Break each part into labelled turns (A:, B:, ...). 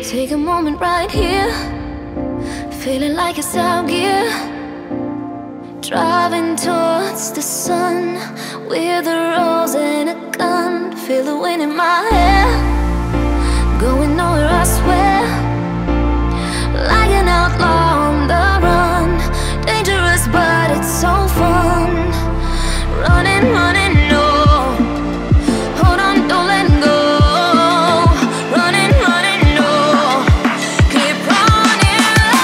A: Take a moment right here, feeling like it's out gear. Driving towards the sun with a rose and a gun. Feel the wind in my hair, going nowhere I swear. Like an outlaw on the run, dangerous but it's so fun. Running, running, no, hold on, don't let go. Running, running, no, keep running.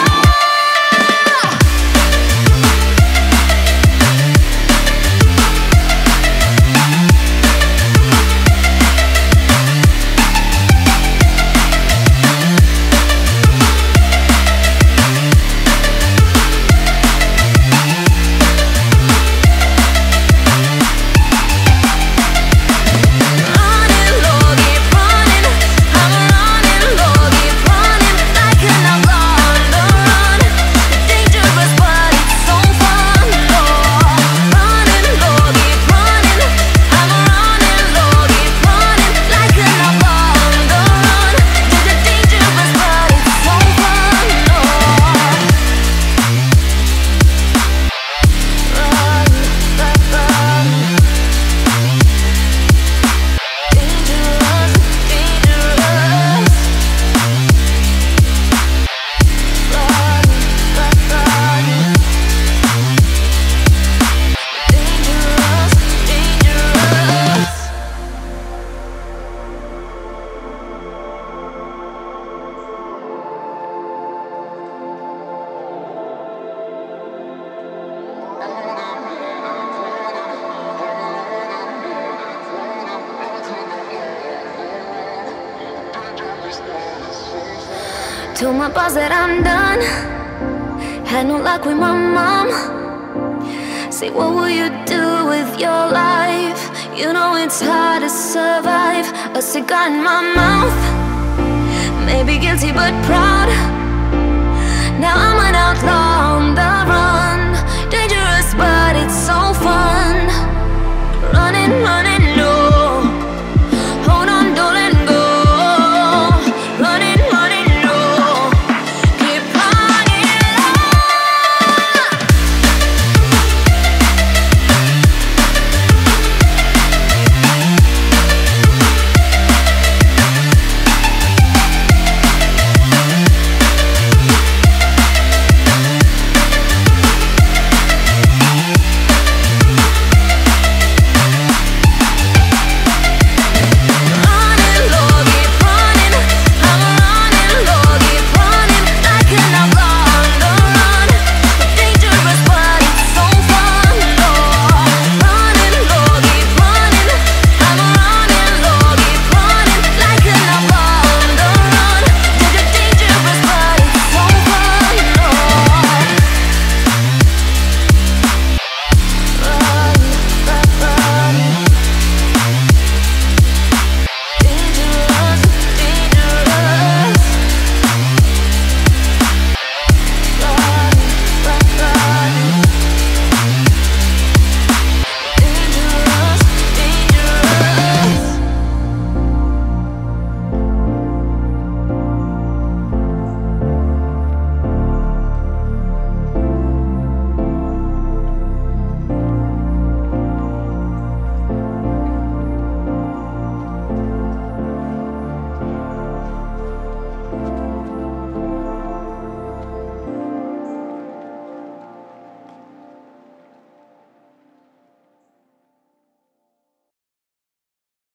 A: Told my boss that I'm done. Had no luck with my mom. Say, what will you do with your life? You know it's hard to survive. A cigar in my mouth, maybe guilty but proud. Now I'm an outlaw on the run, dangerous but it's so fun. Running, running.